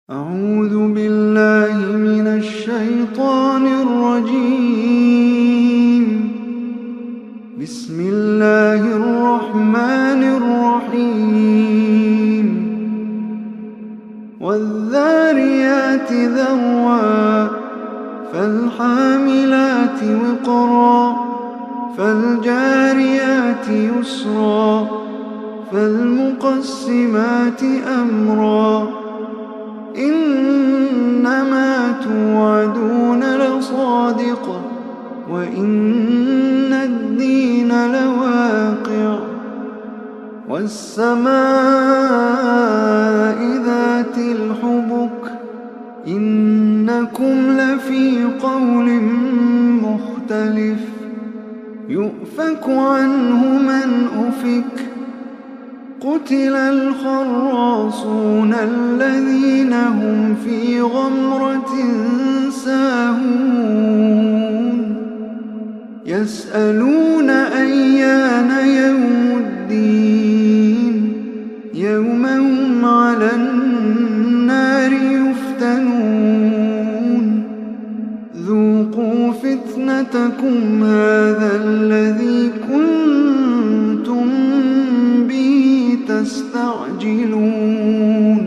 أعوذ بالله من الشيطان الرجيم. بسم الله الرحمن الرحيم. والذاريات ذروا فالحاملات وقرا فالجاريات يسرا فالمقسمات أمرا إنما توعدون لصادق وإن الدين لواقع والسماء ذات الحبك إنكم لفي قول مختلف يؤفك عنه من أفك قتل الخراصون الذين هم في غمرة ساهون يسألون أيان يوم الدين يوم هم على النار يفتنون ذوقوا فتنتكم هذا الذي كنتم تستعجلون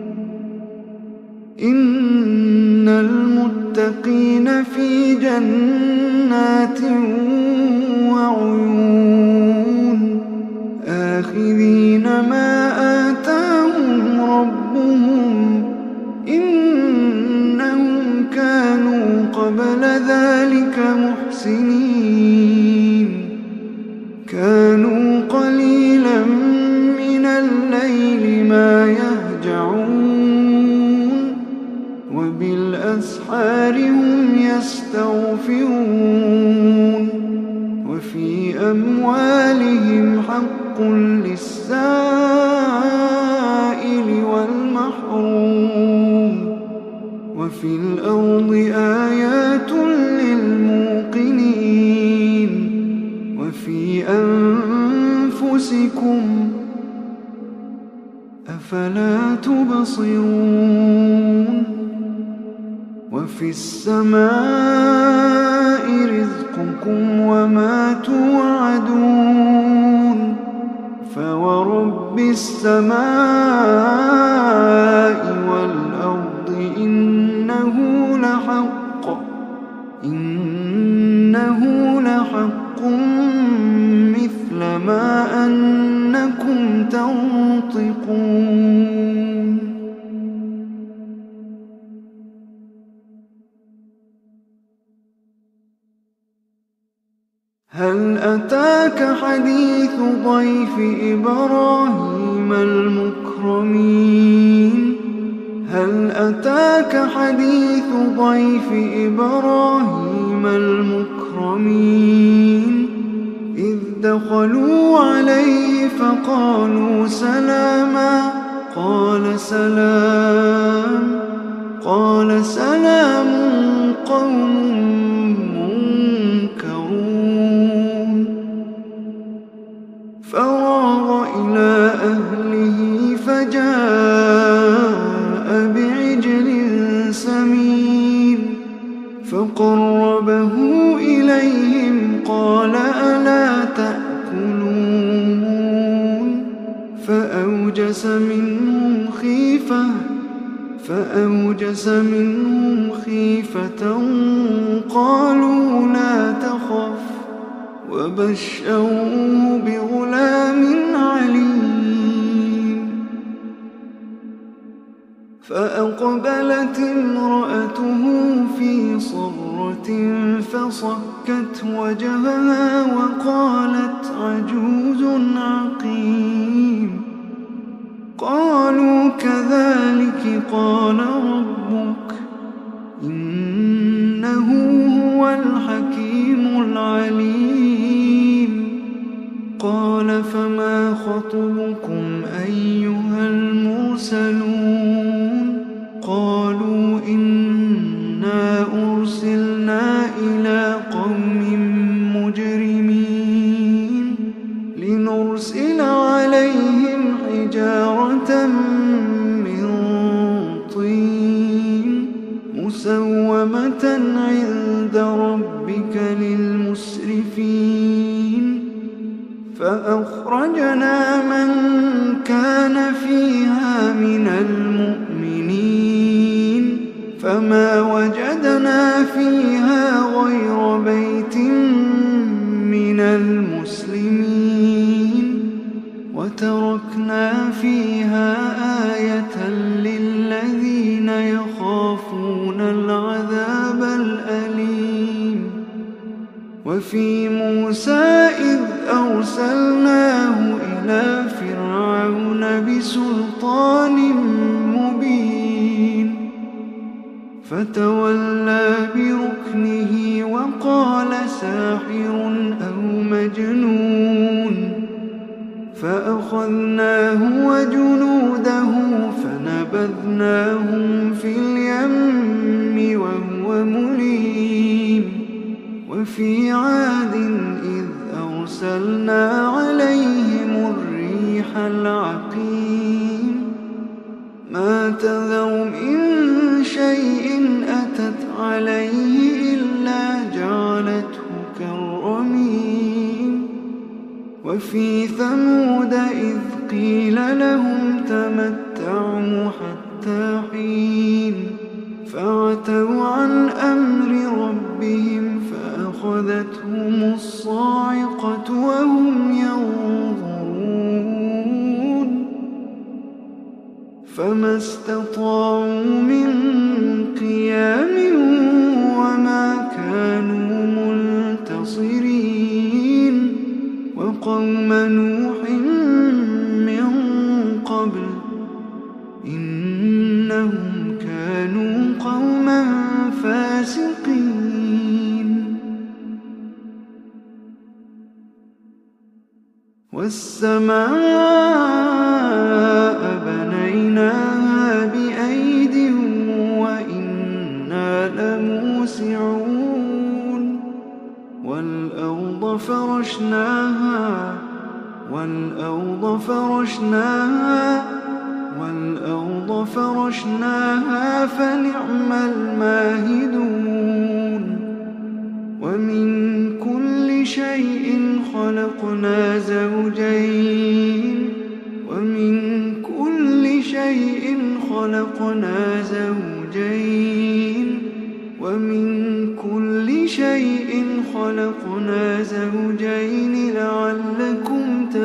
إن المتقين في جنات وعيون آخذين ما آتاهم ربهم إنهم كانوا قبل ذلك محسنين كانوا قليلا من الليل ما يهجعون وبالأسحار هم يستغفرون وفي أموالهم حق للسائل والمحروم وفي الأرض آيات للموقنين وفي أنفسكم أفلا تبصرون وفي السماء رزقكم وما توعدون فورب السماء والأرض إنه لحق مثل ما أنكم تنطقون. هل أتاك حديث ضيف إبراهيم المكرمين هل أتاك حديث ضيف إبراهيم المكرمين إذ دخلوا عليه فقالوا سلاما قال سلام قوم منكرون فراغ إلى أهله فجاء بعجل سمين فقربه إليهم قال ألا تأكلون فأوجس منهم خيفة قالوا لا تخف وبشروه بغلام عليم فأقبلت امرأته في صرة فصكت وجهها وقالت عجوز عقيم قالوا كذلك قال ربك إنه هو الحكيم العليم قال فما خطبكم أيها المرسلون قالوا إنا أرسلنا إلى قوم مجرمين لنرسل عليهم حجارة من طين مثوبة عند ربك للمسرفين فأخرجنا من كان فيها من المؤمنين فما وجدنا فيها غير بيت من المسلمين وتركنا فيها آية للذين يخافون العذاب الأليم وفي موسى إذ أرسلناه إلى فرعون بسلطان مبين فتولى بركنه وقال ساحر أو مجنون فأخذناه وجنوده فنبذناهم في اليم وهو مليم وفي عاد إذ أرسلنا عليهم الريح العقيم ما تذر من شيء أتت عليه إلا جعلته كالرميم وفي ثمود إذ قيل لهم تمتعوا حتى حين فعتوا عن أمر ربهم فأخذتهم الصاعقة وهم ينظرون فما استطاعوا من قيام وما كانوا منتصرين وقوم نوح من قبل إنهم كانوا قوما فاسقين والسماء بنيناها بأيد وإنا لموسعون والأرض فرشناها فنعم الماهدون ومن كل شيء خلقنا زوجين لعلكم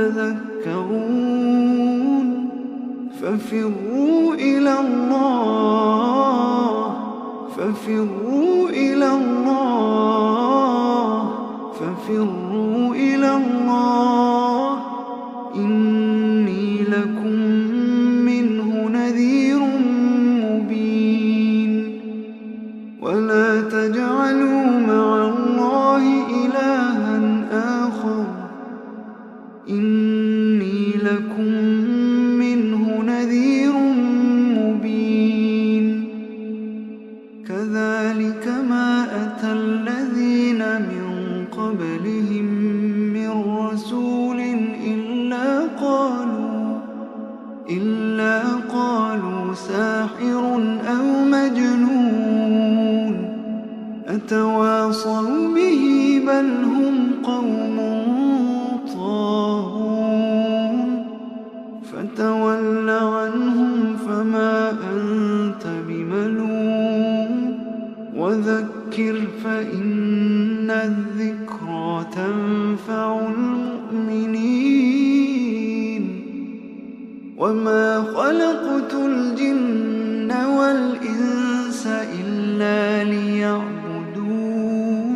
تذكرون ففروا إلى الله إني لكم منه نذير مبين ولا تجعلوا مع الله إلها آخر إني لكم منه نذير مبين كذلك ما أتى الذين من قبلهم من رسول إلا قالوا ساحر أو مجنون أتواصوا به بل هم قوم طاغون فتول عنهم فما أنت بملوم وذكر فإن الذكرى تنفع المؤمنين وما خلقت الجن والإنس إلا ليعبدون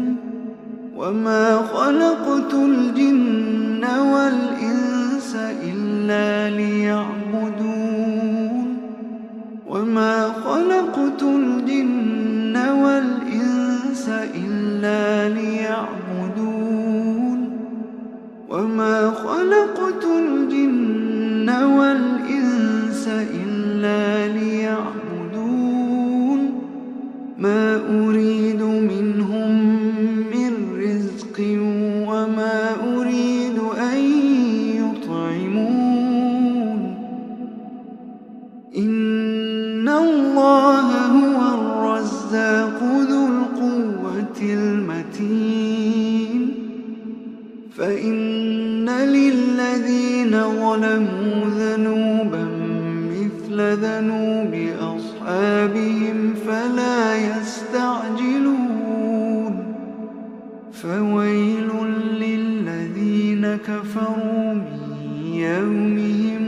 ما أريد منهم من رزق وما أريد أن يطعمون إن الله هو الرزاق ذو فإن للذين ظلموا ذنوبا مثل ذنوب أصحابهم فلا يستعجلون فويل للذين كفروا من يومهم